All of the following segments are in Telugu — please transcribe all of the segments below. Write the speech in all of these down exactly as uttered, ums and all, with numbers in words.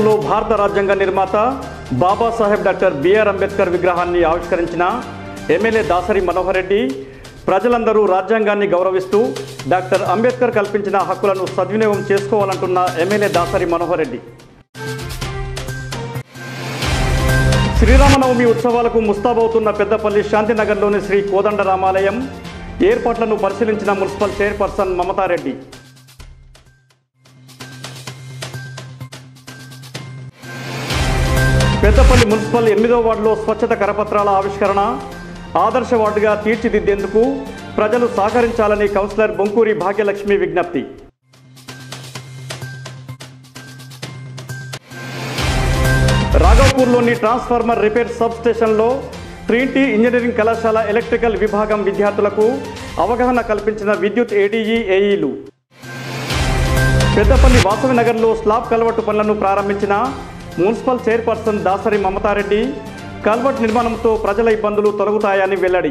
నగరంలో భారత రాజ్యాంగ నిర్మాత బాబాసాహెబ్ డాక్టర్ బిఆర్ అంబేద్కర్ విగ్రహాన్ని ఆవిష్కరించిన ఎమ్మెల్యే దాసరి మనోహర్ రెడ్డి ప్రజలందరూ రాజ్యాంగాన్ని గౌరవిస్తూ డాక్టర్ అంబేద్కర్ కల్పించిన హక్కులను సద్వినియోగం చేసుకోవాలంటున్న ఎమ్మెల్యే దాసరి మనోహర్ రెడ్డి శ్రీరామనవమి ఉత్సవాలకు ముస్తాబవుతున్న పెద్దపల్లి శాంతినగర్లోని శ్రీ కోదండరామాలయం ఏర్పాట్లను పరిశీలించిన municipal chairperson Mamatha Reddy Peddapalli municipal ఎనిమిదో వార్డులో స్వచ్ఛత కరపత్రాల ఆవిష్కరణ ఆదర్శ వార్డుగా తీర్చిదిద్దేందుకు ప్రజలు సహకరించాలని కౌన్సిలర్ బొంకూరి భాగ్యలక్ష్మి విజ్ఞప్తి. రాఘవపూర్లోని ట్రాన్స్ఫార్మర్ రిపేర్ సబ్ స్టేషన్లో ట్రినిటీ ఇంజనీరింగ్ కళాశాల ఎలక్ట్రికల్ విభాగం విద్యార్థులకు అవగాహన కల్పించిన విద్యుత్ ఏడీఈ ఏఈలు. పెద్దపల్లి వాసవి నగర్లో స్లాబ్ కల్వర్టు పనులను ప్రారంభించిన municipal chairperson Dasari Mamatha Reddy culvert నిర్మాణంతో ప్రజల ఇబ్బందులు తొలగుతాయని వెల్లడి.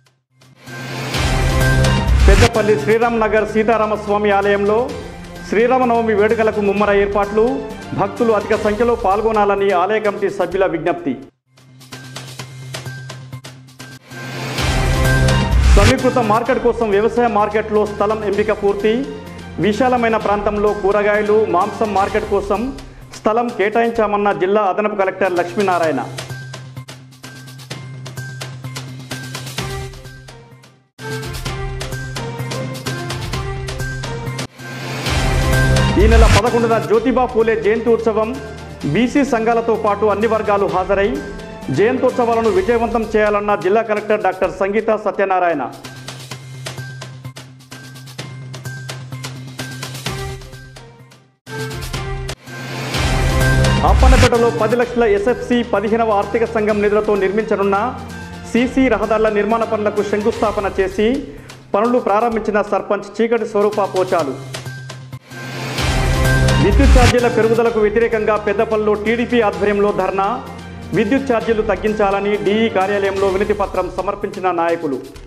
పెద్దపల్లి శ్రీరామ్ నగర్ సీతారామస్వామి ఆలయంలో శ్రీరామనవమి వేడుకలకు ముమ్మర ఏర్పాట్లు, భక్తులు అధిక సంఖ్యలో పాల్గొనాలని ఆలయ కమిటీ సభ్యుల విజ్ఞప్తి. సమీకృత మార్కెట్ కోసం వ్యవసాయ మార్కెట్లో స్థలం ఎంపిక పూర్తి. విశాలమైన ప్రాంతంలో కూరగాయలు, మాంసం మార్కెట్ కోసం స్థలం కేటాయించామన్న జిల్లా అదనపు కలెక్టర్ లక్ష్మీనారాయణ. ఈ నెల పదకొండున జ్యోతిబా పూలే జయంతి ఉత్సవం. బీసీ సంఘాలతో పాటు అన్ని వర్గాలు హాజరై జయంతోత్సవాలను విజయవంతం చేయాలన్న జిల్లా కలెక్టర్ డాక్టర్ సంగీత సత్యనారాయణ. అప్పన్నపేటలో పది లక్షల ఎస్ఎఫ్సి పదిహేనవ ఆర్థిక సంఘం నిధులతో నిర్మించనున్న సీసీ రహదారుల నిర్మాణ పనులకు శంకుస్థాపన చేసి పనులు ప్రారంభించిన సర్పంచ్ చీకటి స్వరూప పోచాలు. విద్యుత్ ఛార్జీల పెరుగుదలకు వ్యతిరేకంగా పెద్దపల్లిలో టీడీపీ ఆధ్వర్యంలో ధర్నా. విద్యుత్ ఛార్జీలు తగ్గించాలని డీఈ కార్యాలయంలో వినతి పత్రం సమర్పించిన నాయకులు.